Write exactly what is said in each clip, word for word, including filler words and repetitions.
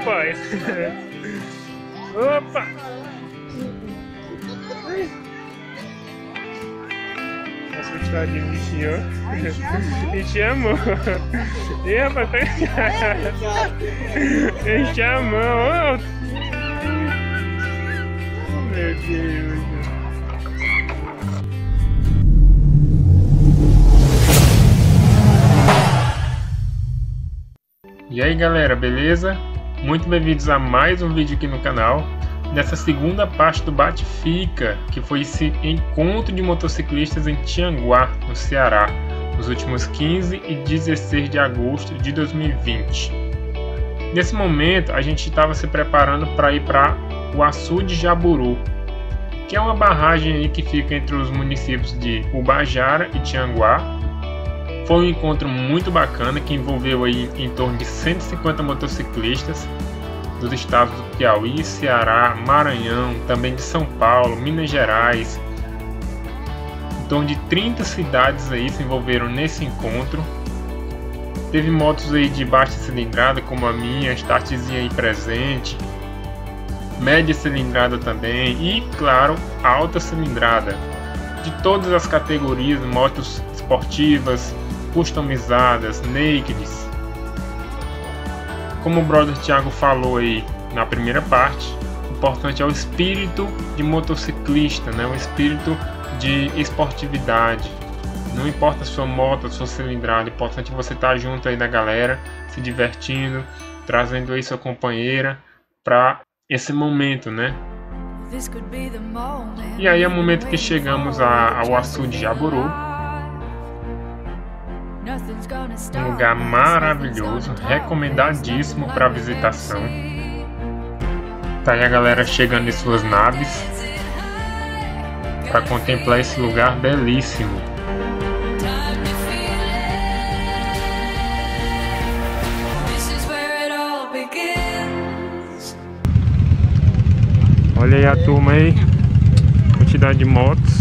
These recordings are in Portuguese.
pai. Opa! Assustadinho, bichinho. Me chamou. E rapaz, me chamou. Meu Deus. E aí galera, beleza? Muito bem-vindos a mais um vídeo aqui no canal. Nessa segunda parte do Bate-Fica, que foi esse encontro de motociclistas em Tianguá, no Ceará, nos últimos quinze e dezesseis de agosto de dois mil e vinte. Nesse momento, a gente estava se preparando para ir para o Açu de Jaburu, que é uma barragem aí que fica entre os municípios de Ubajara e Tianguá. Foi um encontro muito bacana que envolveu aí em torno de cento e cinquenta motociclistas dos estados do Piauí, Ceará, Maranhão, também de São Paulo, Minas Gerais. Em torno de trinta cidades aí se envolveram nesse encontro. Teve motos aí de baixa cilindrada como a minha, startzinha aí presente, média cilindrada também e, claro, alta cilindrada. De todas as categorias, motos esportivas, customizadas, nakeds. Como o brother Thiago falou aí na primeira parte, o importante é o espírito de motociclista, né? O espírito de esportividade. Não importa a sua moto, a sua cilindrada, o importante é você estar junto aí da galera, se divertindo, trazendo aí sua companheira para esse momento, né? E aí é o momento que chegamos a, ao Açu de Jaburu. Um lugar maravilhoso, recomendadíssimo para visitação. Tá aí a galera chegando em suas naves para contemplar esse lugar belíssimo. Olha aí a turma aí, quantidade de motos.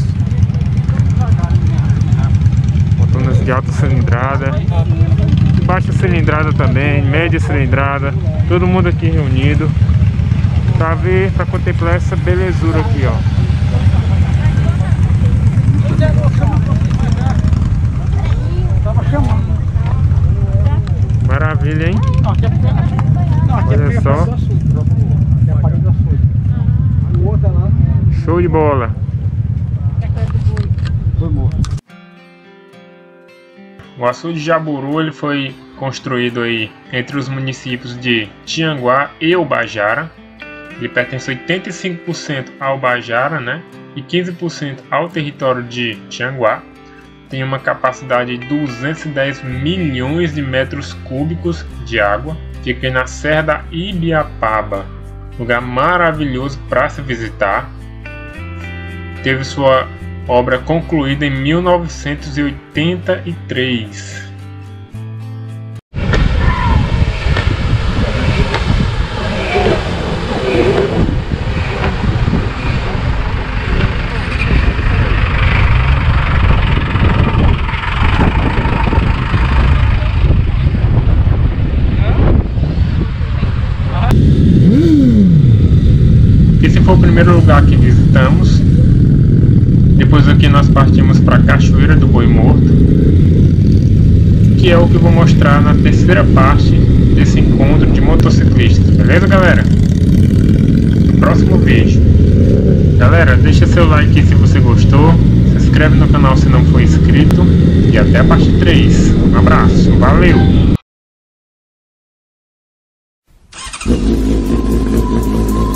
Motonas de alta cilindrada, de baixa cilindrada também, média cilindrada, todo mundo aqui reunido para ver, para contemplar essa belezura aqui, ó. Maravilha, hein? Olha só. Show de bola. O Açu de Jaburu ele foi construído aí entre os municípios de Tianguá e Ubajara. Ele pertence oitenta e cinco por cento ao Ubajara, né, e quinze por cento ao território de Tianguá. Tem uma capacidade de duzentos e dez milhões de metros cúbicos de água. Fica na Serra da Ibiapaba, lugar maravilhoso para se visitar. Teve sua obra concluída em mil novecentos e oitenta e três. Esse foi o primeiro lugar que visitamos. Depois aqui nós partimos para a Cachoeira do Boi Morto, que é o que eu vou mostrar na terceira parte desse encontro de motociclistas, beleza galera? No próximo vídeo. Galera, deixa seu like se você gostou, se inscreve no canal se não for inscrito e até a parte três. Um abraço, valeu!